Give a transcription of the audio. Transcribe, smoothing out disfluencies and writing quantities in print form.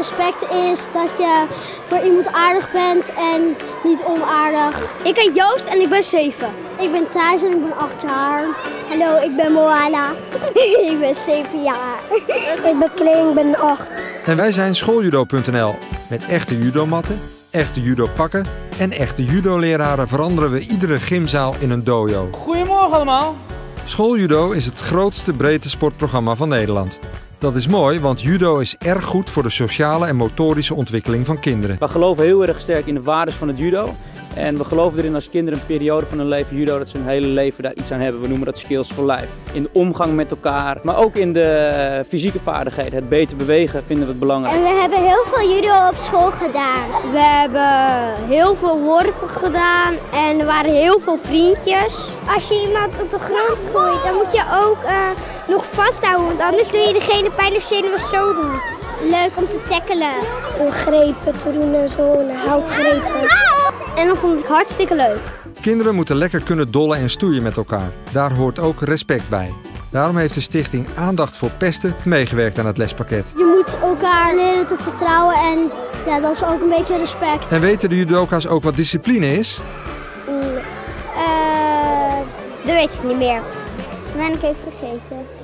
respect is dat je voor iemand aardig bent en niet onaardig. Ik heet Joost en ik ben 7. Ik ben Thijs en ik ben 8 jaar. Hallo, ik ben Moana. Ik ben 7 jaar. Ik ben Kling, ik ben 8. En wij zijn schooljudo.nl. Met echte judomatten, echte judopakken en echte judoleraren veranderen we iedere gymzaal in een dojo. Goedemorgen allemaal. Schooljudo is het grootste breedte sportprogramma van Nederland. Dat is mooi, want judo is erg goed voor de sociale en motorische ontwikkeling van kinderen. We geloven heel erg sterk in de waardes van het judo. En we geloven erin als kinderen een periode van hun leven judo dat ze hun hele leven daar iets aan hebben. We noemen dat skills for life. In de omgang met elkaar, maar ook in de fysieke vaardigheden. Het beter bewegen vinden we het belangrijk. En we hebben heel veel judo op school gedaan. We hebben heel veel worpen gedaan en er waren heel veel vriendjes. Als je iemand op de grond gooit, dan moet je ook nog vasthouden, want anders doe je degene pijn als je hem zo doet. Leuk om te tackelen. Om grepen te doen en zo, een houtgrepen. En dat vond ik hartstikke leuk. Kinderen moeten lekker kunnen dollen en stoeien met elkaar. Daar hoort ook respect bij. Daarom heeft de stichting Aandacht voor Pesten meegewerkt aan het lespakket. Je moet elkaar leren te vertrouwen en ja, dat is ook een beetje respect. En weten de judoka's ook wat discipline is? Dat weet ik niet meer. Dat ben ik even vergeten.